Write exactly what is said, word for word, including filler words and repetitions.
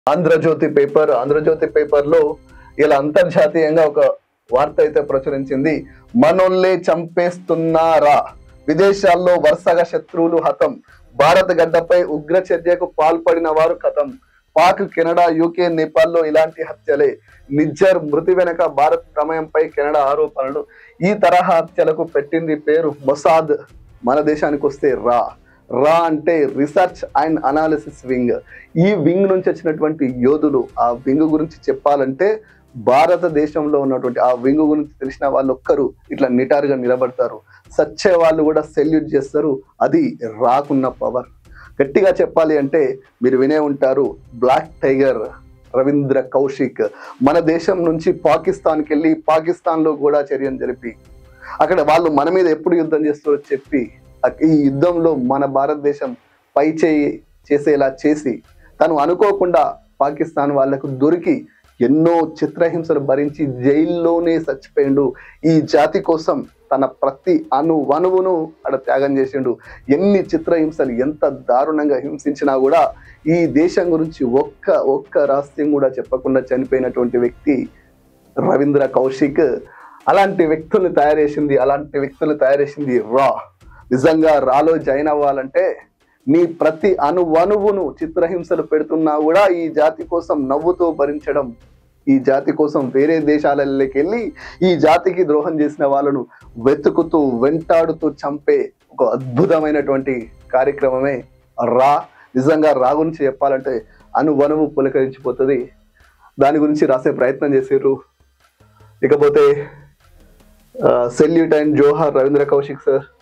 Andhra Jyothi paper Andhra Jyothi paper లో ఇలా అంతర్జాతీయంగా ఒక వార్త అయితే ప్రచురించింది. మనోళ్ళే చంపేస్తున్నారా, విదేశాల్లో వరుసగా శత్రువులు హతం, భారత గడ్డపై ఉగ్ర చర్యకు పాల్పడిన వారు కథం, పాక్, కెనడా, యూకే, నేపాల్లో ఇలాంటి హత్యలే, నిజ్జర్ మృతి వెనక భారత్ ప్రమేయంపై కెనడా ఆరోపణలు. ఈ తరహా హత్యలకు పెట్టింది పేరు మొసాద్. మన దేశానికి వస్తే రా రా అంటే రీసెర్చ్ అండ్ అనాలిసిస్ వింగ్. ఈ వింగ్ నుంచి వచ్చినటువంటి యోధులు, ఆ వింగ్ గురించి చెప్పాలంటే భారతదేశంలో ఉన్నటువంటి ఆ వింగ్ గురించి తెలిసిన వాళ్ళు ఒక్కరు ఇట్లా నిటారుగా నిలబడతారు. సచ్చే వాళ్ళు కూడా సెల్యూట్ చేస్తారు. అది రాకున్న పవర్. గట్టిగా చెప్పాలి అంటే మీరు వినే ఉంటారు, బ్లాక్ టైగర్ రవీంద్ర కౌశిక్ మన దేశం నుంచి పాకిస్తాన్కి వెళ్ళి పాకిస్తాన్లో కూడా చర్యను జరిపి అక్కడ వాళ్ళు మన మీద ఎప్పుడు యుద్ధం చేస్తారో చెప్పి ఈ యుద్ధంలో మన భారతదేశం పై చేయి చేసేలా చేసి తను అనుకోకుండా పాకిస్తాన్ వాళ్లకు దొరికి ఎన్నో చిత్రహింసలు భరించి జైల్లోనే చచ్చిపోయిండు. ఈ జాతి కోసం తన ప్రతి అణు వణువును అక్కడ త్యాగం చేసిండు. ఎన్ని చిత్రహింసలు ఎంత దారుణంగా హింసించినా కూడా ఈ దేశం గురించి ఒక్క ఒక్క రహస్యం కూడా చెప్పకుండా చనిపోయినటువంటి వ్యక్తి రవీంద్ర కౌశిక్. అలాంటి వ్యక్తుల్ని తయారు చేసింది అలాంటి వ్యక్తులు తయారు చేసింది రా. నిజంగా రాలో జాయిన్ అవ్వాలంటే నీ ప్రతి అణువణువును చిత్రహింసలు పెడుతున్నా కూడా ఈ జాతి కోసం నవ్వుతూ భరించడం, ఈ జాతి కోసం వేరే దేశాలలోకి వెళ్ళి ఈ జాతికి ద్రోహం చేసిన వాళ్ళను వెతుకుతూ వెంటాడుతూ చంపే ఒక అద్భుతమైనటువంటి కార్యక్రమమే రా. నిజంగా రా గురించి చెప్పాలంటే అణువణువు పులకరించిపోతుంది. దాని గురించి రాసే ప్రయత్నం చేసారు. ఇకపోతే సెల్యూట్ అండ్ జోహార్ రవీంద్ర కౌశిక్ సార్.